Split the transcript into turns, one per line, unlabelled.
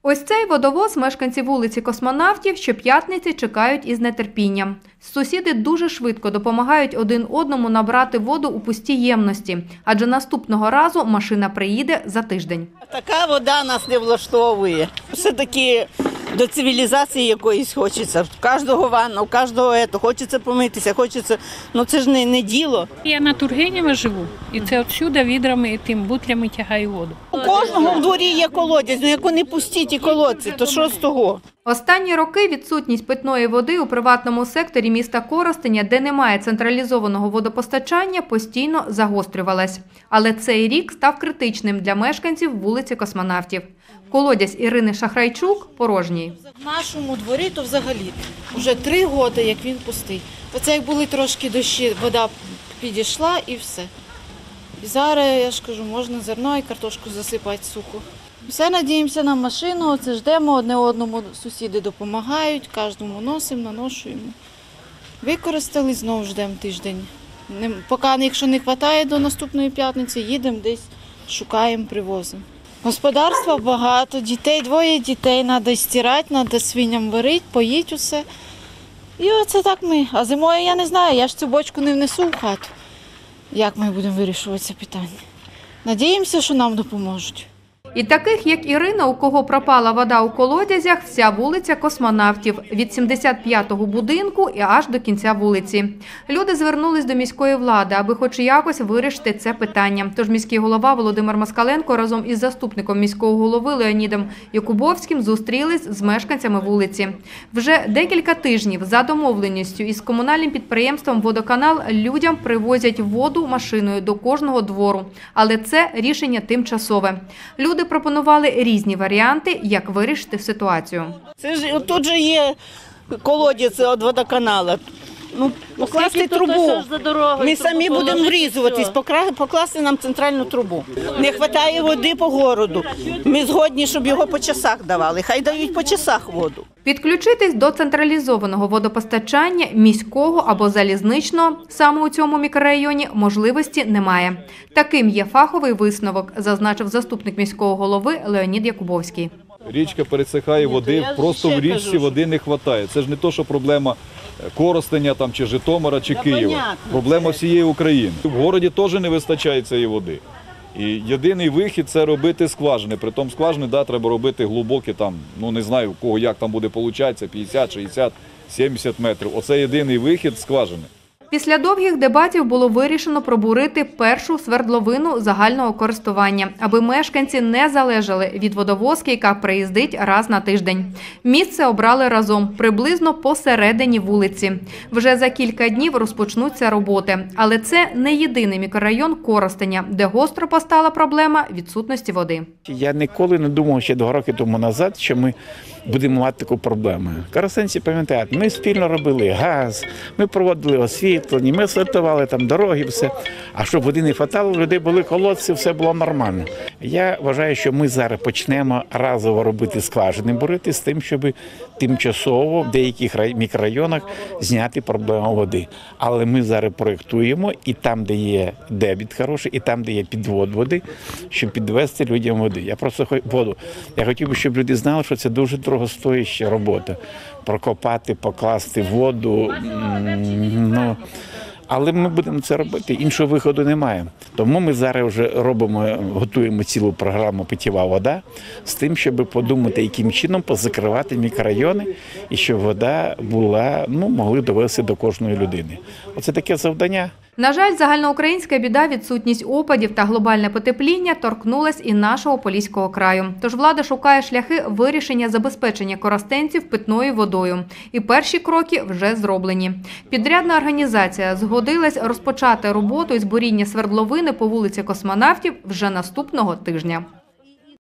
Ось цей водовоз мешканці вулиці Космонавтів щоп'ятниці чекають із нетерпінням. Сусіди дуже швидко допомагають один одному набрати воду у пусті ємності, адже наступного разу машина приїде за тиждень.
Така вода нас не влаштовує. Все-таки до цивілізації якоїсь хочеться. В кожного ванну, в кожного хочеться помитися, хочеться. Ну це ж не діло.
Я на Тургенєва живу, і це отсюди відрами і тим бутлями тягаю воду.
У кожного в дворі є колодязь, ну як вони пусті ті колодці, то що з того?
Останні роки відсутність питної води у приватному секторі міста Коростеня, де немає централізованого водопостачання, постійно загострювалась. Але цей рік став критичним для мешканців вулиці Космонавтів. Колодязь Ірини Шахрайчук порожній.
В нашому дворі то взагалі вже 3 роки, як він пустий. Оце як були трошки дощі, вода підійшла і все. І зараз, я ж кажу, можна зерно і картошку засипати сухо. Все надіємося на машину, оце ждемо, одне одному сусіди допомагають, кожному носимо, наношуємо. Використали, знову ждемо тиждень. Поки, якщо не вистачає до наступної п'ятниці, їдемо десь, шукаємо, привозимо. Господарства багато, дітей, 2 дітей, треба стирати, треба свиням варити, поїти усе. І оце так ми. А зимою я не знаю, я ж цю бочку не внесу в хату. Як ми будемо вирішувати це питання? Надіємося, що нам допоможуть.
І таких, як Ірина, у кого пропала вода у колодязях, вся вулиця Космонавтів – від 75-го будинку і аж до кінця вулиці. Люди звернулись до міської влади, аби хоч якось вирішити це питання. Тож міський голова Володимир Москаленко разом із заступником міського голови Леонідом Якубовським зустрілись з мешканцями вулиці. Вже декілька тижнів за домовленістю із комунальним підприємством «Водоканал» людям привозять воду машиною до кожного двору. Але це рішення тимчасове. Люди пропонували різні варіанти, як вирішити ситуацію.
Це ж тут же є колодязь від водоканалу. Ну, покласти трубу. Ми самі будемо врізуватись, покласти нам центральну трубу. Не вистачає води по городу. Ми згодні, щоб його по часах давали. Хай дають по часах воду.
Підключитись до централізованого водопостачання, міського або залізничного, саме у цьому мікрорайоні, можливості немає. Таким є фаховий висновок, зазначив заступник міського голови Леонід Якубовський.
Річка пересихає води, просто в річці води не вистачає. Це ж не то, що проблема Коростеня там, чи Житомира, чи Києва. Проблема всієї України. В городі теж не вистачає цієї води. І єдиний вихід – це робити скважини. Притом скважини, да, треба робити глибокі, там, ну не знаю, у кого як там буде получатися, 50, 60, 70 метрів. Оце єдиний вихід – скважини.
Після довгих дебатів було вирішено пробурити першу свердловину загального користування, аби мешканці не залежали від водовозки, яка приїздить раз на тиждень. Місце обрали разом, приблизно посередині вулиці. Вже за кілька днів розпочнуться роботи. Але це не єдиний мікрорайон Коростеня, де гостро постала проблема відсутності води.
Я ніколи не думав ще 2 роки тому назад, що ми будемо мати таку проблему. Коростенці пам'ятають, ми спільно робили газ, ми проводили освітлення, ми асфальтували там дороги, все. А щоб води не вистачало, у людей були колодці, все було нормально. Я вважаю, що ми зараз почнемо разово робити скважини, боротися з тим, щоб тимчасово в деяких мікрорайонах зняти проблему води. Але ми зараз проєктуємо і там, де є дебіт хороший, і там, де є підвод води, щоб підвести людям води. Я хотів би, щоб люди знали, що це дуже дорогостояща робота. Прокопати, покласти воду, але ми будемо це робити, іншого виходу немає. Тому ми зараз вже готуємо цілу програму «Питєва вода» з тим, щоб подумати, яким чином позакривати мікрорайони і щоб вода була, могли довести до кожної людини. Оце таке завдання.
На жаль, загальноукраїнська біда, відсутність опадів та глобальне потепління торкнулась і нашого Поліського краю. Тож влада шукає шляхи вирішення забезпечення коростенців питною водою. І перші кроки вже зроблені. Підрядна організація згодилась розпочати роботу із буріння свердловини по вулиці Космонавтів вже наступного тижня.